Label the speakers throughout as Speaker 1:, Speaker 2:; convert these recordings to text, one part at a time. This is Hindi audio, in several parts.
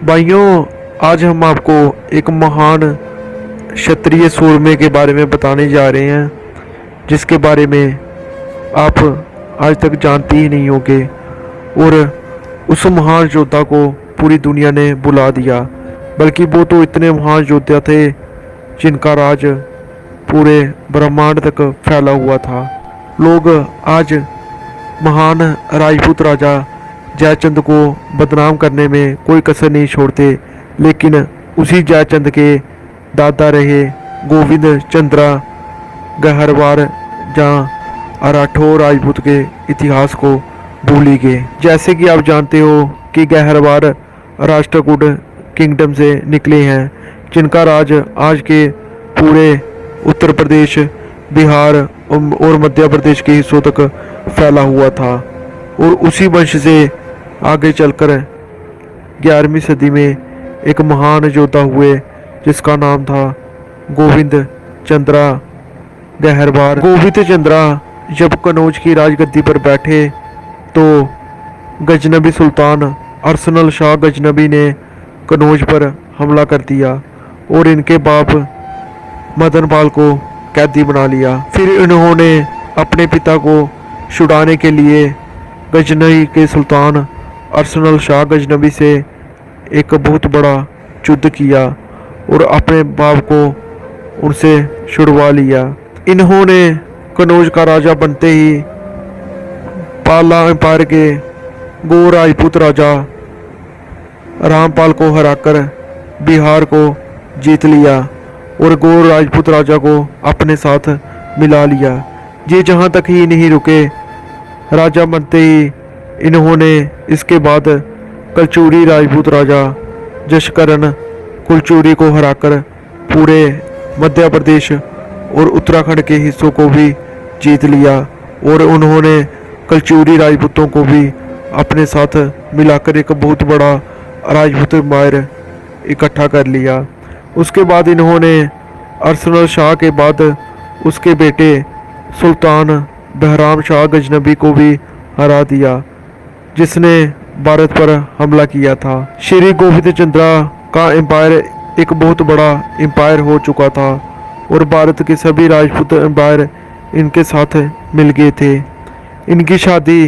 Speaker 1: भाइयों, आज हम आपको एक महान क्षत्रिय सूरमे के बारे में बताने जा रहे हैं, जिसके बारे में आप आज तक जानते ही नहीं होंगे। और उस महान योद्धा को पूरी दुनिया ने बुला दिया, बल्कि वो तो इतने महान योद्धा थे जिनका राज पूरे ब्रह्मांड तक फैला हुआ था। लोग आज महान राजपूत राजा जयचंद को बदनाम करने में कोई कसर नहीं छोड़ते, लेकिन उसी जयचंद के दादा रहे गोविंद चंद्रा गहरवार जहाँ राठौर राजपूत के इतिहास को भूली गए। जैसे कि आप जानते हो कि गहरवार राष्ट्रकूट किंगडम से निकले हैं, जिनका राज आज के पूरे उत्तर प्रदेश, बिहार और मध्य प्रदेश के हिस्सों तक फैला हुआ था। और उसी वंश से आगे चलकर 11वीं सदी में एक महान योद्धा हुए, जिसका नाम था गोविंद चंद्रा गहरवार। गोविंद चंद्रा जब कनौज की राजगद्दी पर बैठे तो गजनबी सुल्तान अरसनल शाह गजनबी ने कनौज पर हमला कर दिया और इनके बाप मदनपाल को कैदी बना लिया। फिर इन्होंने अपने पिता को छुड़ाने के लिए गजनवी के सुल्तान अरसनल शाह गजनबी से एक बहुत बड़ा युद्ध किया और अपने बाप को उनसे छुड़वा लिया। इन्होंने कनौज का राजा बनते ही पाला एम्पायर के गौर राजपूत राजा रामपाल को हराकर बिहार को जीत लिया और गौर राजपूत राजा को अपने साथ मिला लिया। ये जहाँ तक ही नहीं रुके, राजा बनते ही इन्होंने इसके बाद कलचूरी राजपूत राजा जशकरण कुलचूरी को हराकर पूरे मध्य प्रदेश और उत्तराखंड के हिस्सों को भी जीत लिया और उन्होंने कलचूरी राजपूतों को भी अपने साथ मिलाकर एक बहुत बड़ा राजपूत एम्पायर इकट्ठा कर लिया। उसके बाद इन्होंने अरसनल शाह के बाद उसके बेटे सुल्तान बहराम शाह गजनबी को भी हरा दिया, जिसने भारत पर हमला किया था। श्री गोविंद चंद्रा का एम्पायर एक बहुत बड़ा एम्पायर हो चुका था और भारत के सभी राजपूत एम्पायर इनके साथ मिल गए थे। इनकी शादी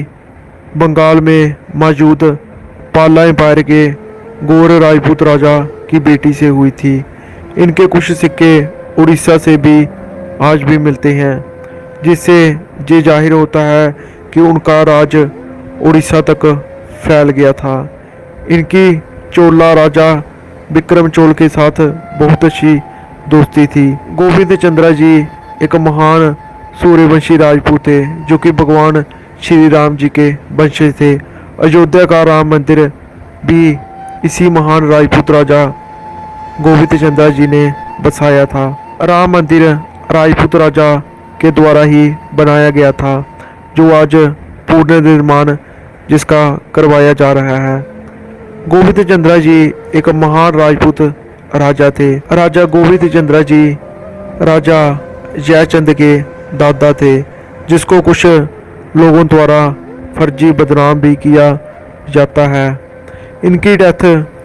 Speaker 1: बंगाल में मौजूद पाला एम्पायर के गौर राजपूत राजा की बेटी से हुई थी। इनके कुछ सिक्के उड़ीसा से भी आज भी मिलते हैं, जिससे ये जाहिर होता है कि उनका राज उड़ीसा तक फैल गया था। इनकी चोला राजा विक्रम चोल के साथ बहुत अच्छी दोस्ती थी। गोविंद चंद्रा जी एक महान सूर्यवंशी राजपूत थे, जो कि भगवान श्री राम जी के वंशज थे। अयोध्या का राम मंदिर भी इसी महान राजपूत राजा गोविंद चंद्रा जी ने बसाया था। राम मंदिर राजपूत राजा के द्वारा ही बनाया गया था, जो आज पूर्ण निर्माण जिसका करवाया जा रहा है। गोविंद चंद्रा जी एक महान राजपूत राजा थे। राजा गोविंद चंद्रा जी राजा जयचंद के दादा थे, जिसको कुछ लोगों द्वारा फर्जी बदनाम भी किया जाता है। इनकी डेथ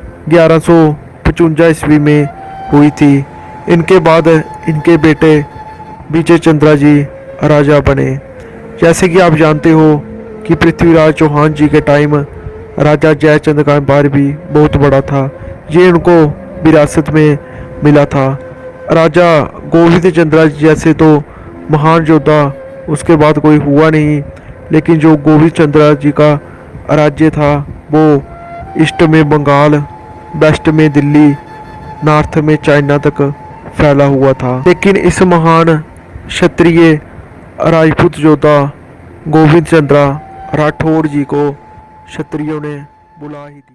Speaker 1: 1155 ईस्वी में हुई थी। इनके बाद इनके बेटे विजय चंद्रा जी राजा बने। जैसे कि आप जानते हो कि पृथ्वीराज चौहान जी के टाइम राजा जयचंद का एम्पायर भी बहुत बड़ा था। ये उनको विरासत में मिला था। राजा गोविंद चंद्रा जी जैसे तो महान योद्धा उसके बाद कोई हुआ नहीं, लेकिन जो गोविंद चंद्रा जी का राज्य था वो ईस्ट में बंगाल, वेस्ट में दिल्ली, नॉर्थ में चाइना तक फैला हुआ था। लेकिन इस महान क्षत्रिय राजपूत योद्धा गोविंद चंद्रा राठौर जी को क्षत्रियों ने बुला ही दिया।